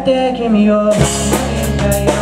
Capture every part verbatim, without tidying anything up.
って君を見たよ。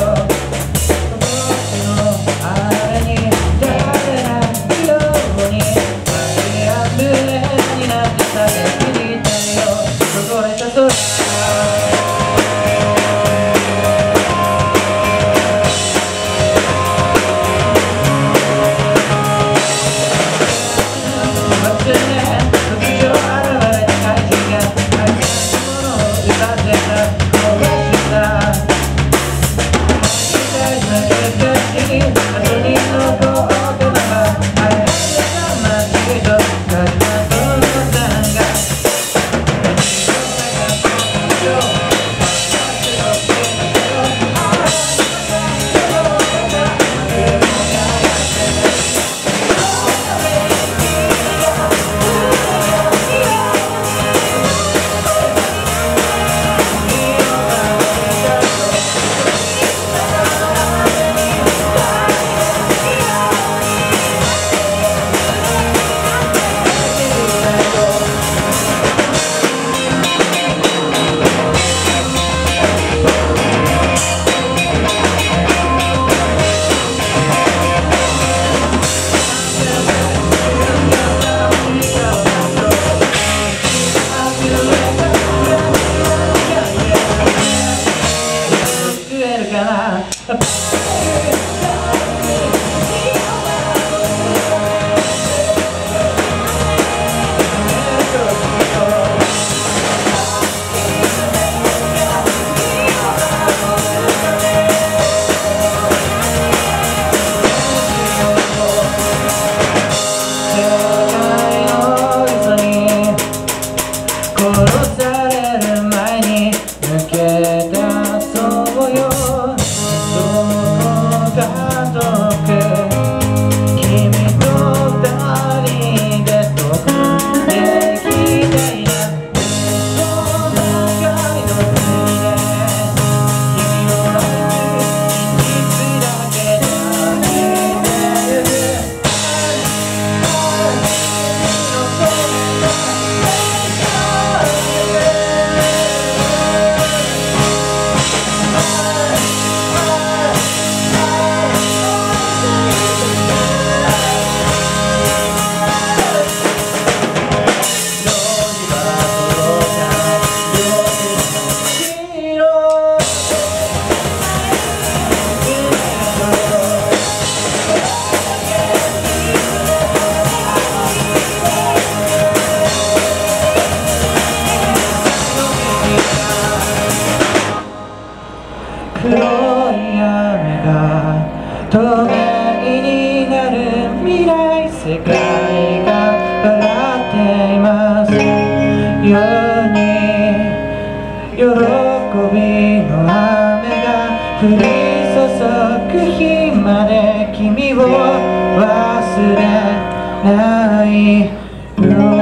黒い雨が透明になる未来、世界が笑っていますように、喜びの雨が降り注ぐ日まで君を忘れないよ。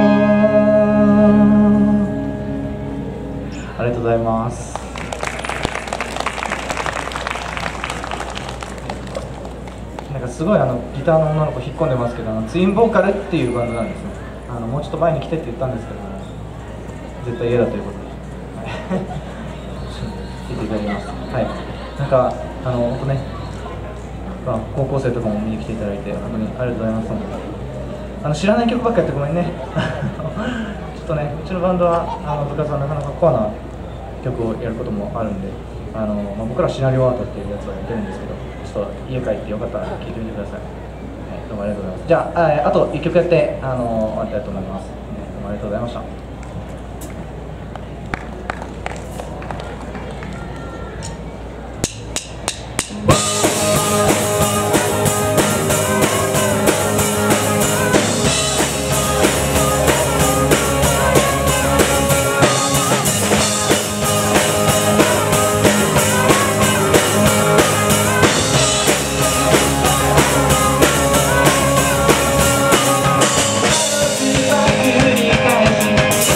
ありがとうございます。なんかすごいあのギターの女の子引っ込んでますけど、あのツインボーカルっていうバンドなんですね。あのもうちょっと前に来てって言ったんですけど、絶対嫌だということで、はい、来ていただきます。はい、なんかあの本当ね、まあ、高校生とかも見に来ていただいて本当にありがとうございます。あの知らない曲ばっかやってごめんね。ちょっとね、うちのバンドはあの部活はなかなかコアな曲をやることもあるんで、あの、まあ、僕らシナリオアートっていうやつをやってるんですけど、ちょっと家帰ってよかったら聴いてみてください。はい、どうもありがとうございます。じゃあ、あ, あといっきょくやってあの終わりたいと思います。どうもありがとうございました。繰り返し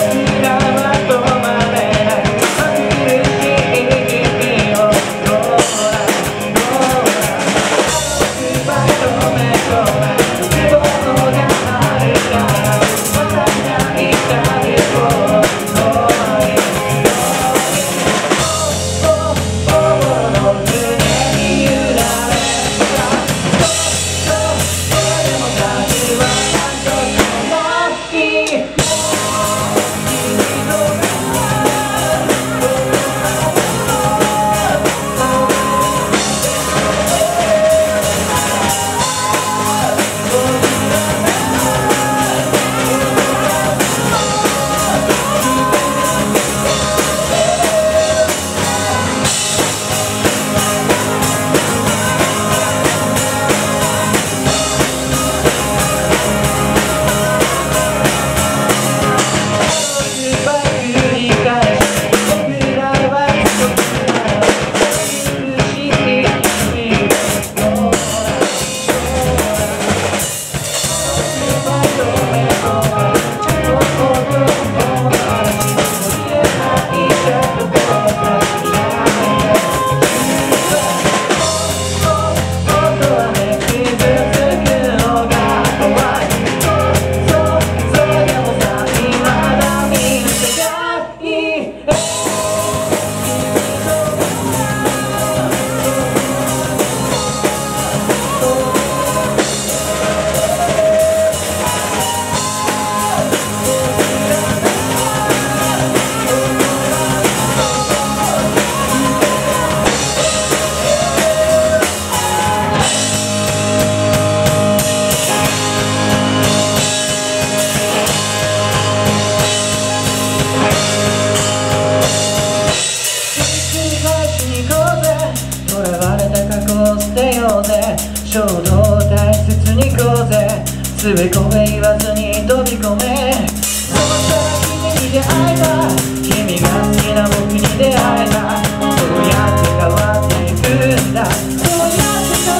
ちょうど大切に行こうぜ、つべこべ言わずに飛び込め。そうしたら君に出会えた、君が好きな僕に出会えた。そうやって変わっていくんだ、そうやって変わ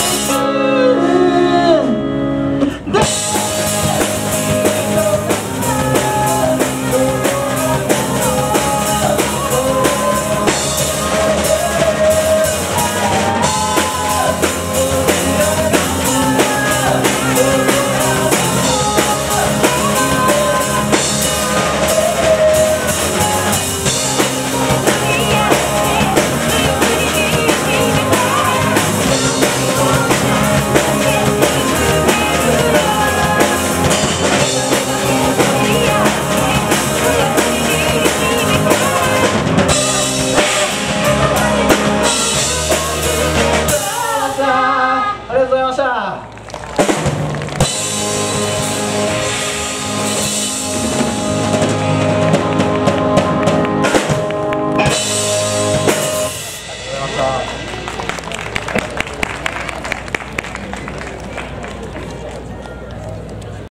っていくんだ。ありがとうございました。ありがとうございました。